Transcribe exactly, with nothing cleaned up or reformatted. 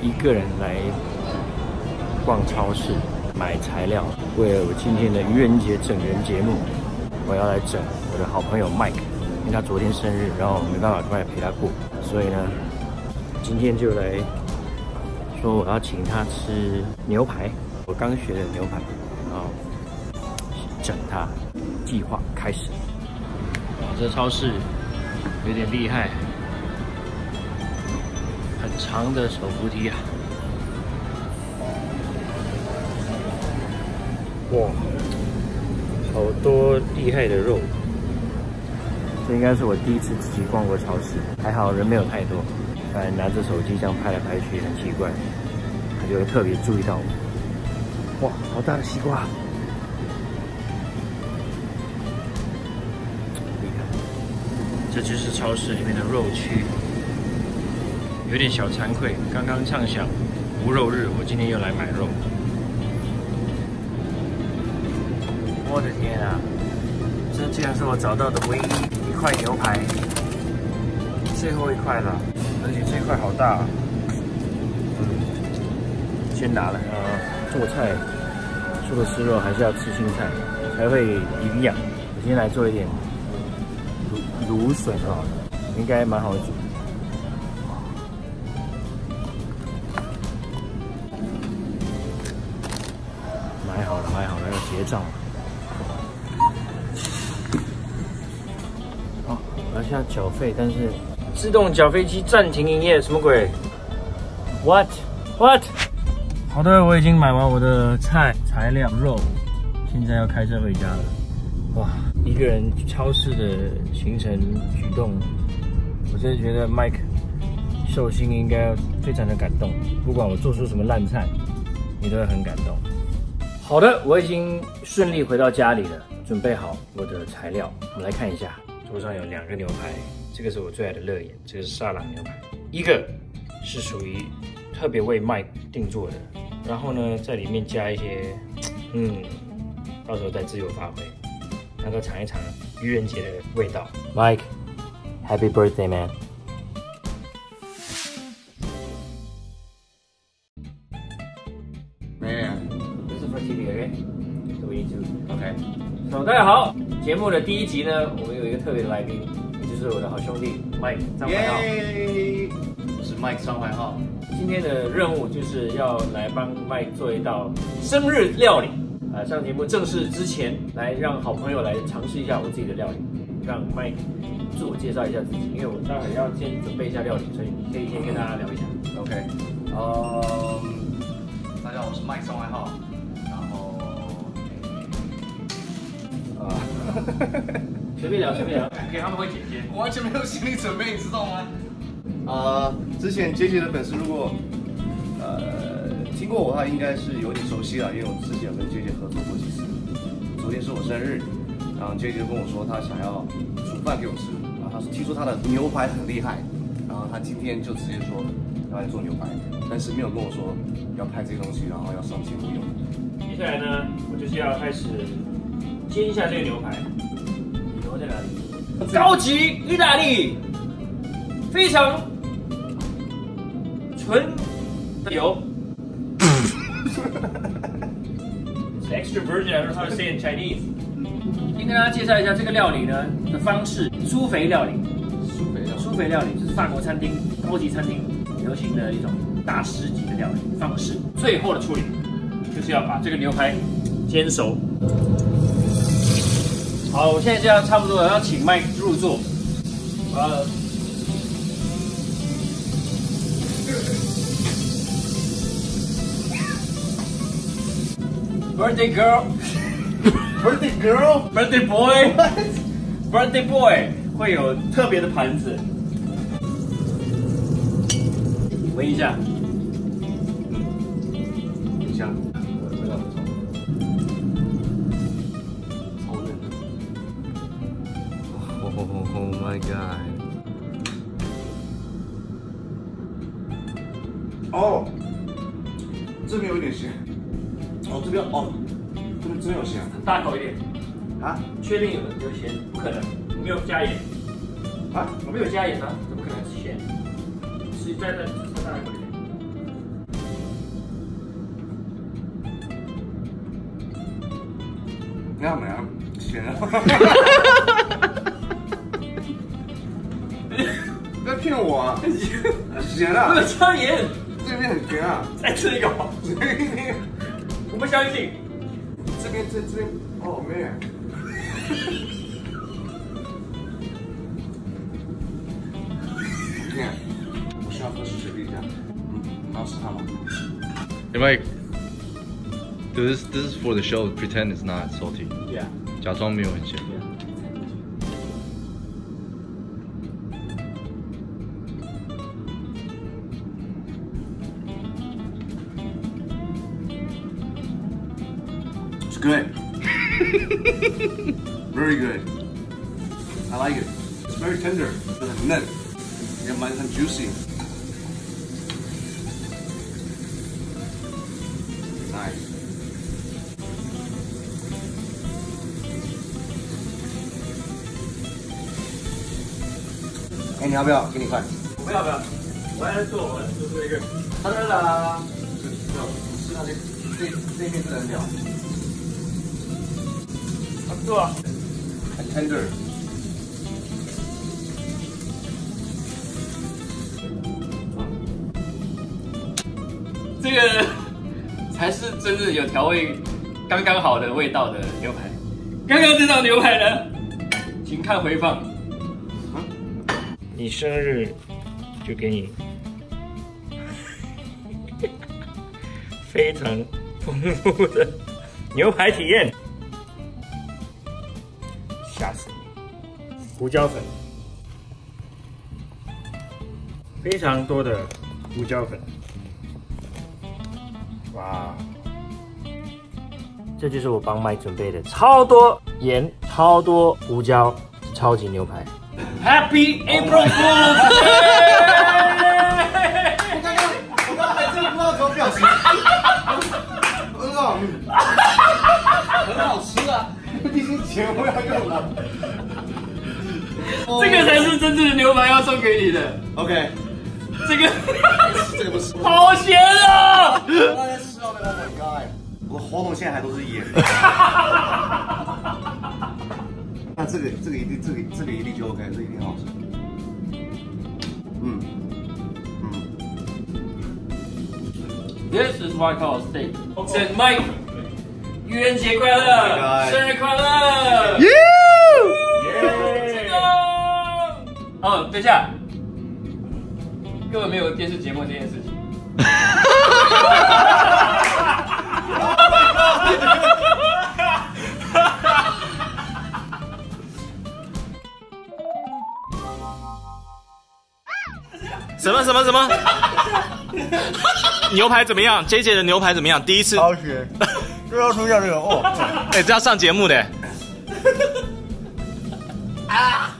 一个人来逛超市买材料，为了我今天的愚人节整人节目，我要来整我的好朋友 Mike， 因为他昨天生日，然后没办法过来陪他过，所以呢，今天就来说我要请他吃牛排，我刚学的牛排，然后整他。计划开始。哇，这超市有点厉害。 很长的手扶梯啊！哇，好多厉害的肉。这应该是我第一次自己逛过超市，还好人没有太多，不然拿着手机这样拍来拍去很奇怪，他就会特别注意到我。哇，好大的西瓜！厉害！这就是超市里面的肉区。 有点小惭愧，刚刚畅想无肉日，我今天又来买肉。我的天啊！这竟然是我找到的唯一一块牛排，最后一块了，而且这块好大、啊。嗯，先拿了。呃，做菜除了吃肉，还是要吃青菜，才会营养。我先来做一点芦芦笋好了，应该蛮好煮。 买好了，买好了，要结账了。哦，我要现在缴费，但是自动缴费机暂停营业，什么鬼 ？What What？ 好的，我已经买完我的菜、材料、肉，现在要开车回家了。哇，一个人超市的行程举动，我真的觉得 Mike 寿星应该非常的感动，不管我做出什么烂菜，你都会很感动。 好的，我已经顺利回到家里了，准备好我的材料。我们来看一下，桌上有两个牛排，这个是我最爱的乐眼，这个是沙朗牛排，一个是属于特别为 Mike 定做的，然后呢，在里面加一些，嗯，到时候再自由发挥，让他尝一尝愚人节的味道。Mike，Happy birthday, man！ T V OK， so we need to OK。So 大家好，节目的第一集呢，我们有一个特别的来宾，也就是我的好兄弟 Mike 张怀浩。 耶，我是 Mike 张怀浩。 今天的任务就是要来帮 Mike 做一道生日料理。啊，上节目正式之前，来让好朋友来尝试一下我自己的料理，让 Mike 自我介绍一下自己，因为我待会要先准备一下料理，所以你可以先跟大家聊一下。 OK， 嗯，大家好，我是 Mike 张怀浩。 随便聊，随便聊，给他们会剪接。 我完全没有心理准备，你知道吗？呃，之前杰杰的粉丝如果呃听过我的话，应该是有点熟悉了，因为我之前有跟杰杰合作过几次。昨天是我生日，然后杰杰就跟我说他想要煮饭给我吃，然后他说听说他的牛排很厉害，然后他今天就直接说要来做牛排，但是没有跟我说要拍这些东西，然后要上节目用。 接下来呢，我就是要开始。 煎一下这个牛排，牛在哪里？高级意大利，非常纯的油。It's extra virgin. I don't know how to say in Chinese. 先跟大家介绍一下这个料理呢的方式，酥肥料理。 酥肥料理， 酥肥料理就是法国餐厅、高级餐厅流行的一种大师级的料理方式。最后的处理就是要把这个牛排煎熟。 好，我现在这样差不多了，要请 Mike 入座。我要 Birthday girl, birthday girl, birthday boy, birthday boy 会有特别的盘子，闻一下，很香，味道不错。 Oh my god！ 哦，这边有点咸。哦，这边哦，这边真有咸。 大口一点啊？ 确定有有咸？不可能，没有加盐。 啊？ 我没有加盐啊，怎么可能咸？是再再再大口一点。 那没啊，咸啊！不要骗我啊！咸啊！ 不能加盐， 这边很咸啊！ 再吃一口。我不相信。 这边这这边，哦man！你看，我需要喝水冰一下。嗯，你要吃它吗？ You might do this. This is for the show. Pretend it's not salty. Yeah. 假装没有很咸。 It's good. Very good. I like it. It's very tender. 很嫩，也蛮很 juicy. Nice. 哎，你要不要？给你饭。 我不要不要，我还在做，我在做这个。 哒哒哒。吃那些这这面真的很屌。 不错啊， 很 tender。 这个才是真正有调味、刚刚好的味道的牛排。刚刚这道牛排呢，请看回放。你生日就给你非常丰富的牛排体验，吓死你！胡椒粉，非常多的胡椒粉。哇，这就是我帮麦准备的，超多盐，超多胡椒，超级牛排。Happy April Fool's Day！ 我刚刚我刚刚还真的不知道什么表情。很好，很好吃啊！毕竟钱我要用了。 这个才是真正的牛排要送给你的。 OK， 这个这个不是。 好咸啊！ 我刚才吃到那个 ，Oh my god！ 我喉咙现在还都是盐。那这个这个一定这个这个一定就 OK， 这一定好吃。嗯嗯。 This is what I call a steak. Said Mike， 愚人节快乐，生日快乐！耶！成功！哦，等一下，根本没有电视节目这件事情。 什么什么什么？牛排怎么样 ？J J 的牛排怎么样？第一次。 超咸，就要出下这个哦。 哎、欸，这要上节目的。 啊！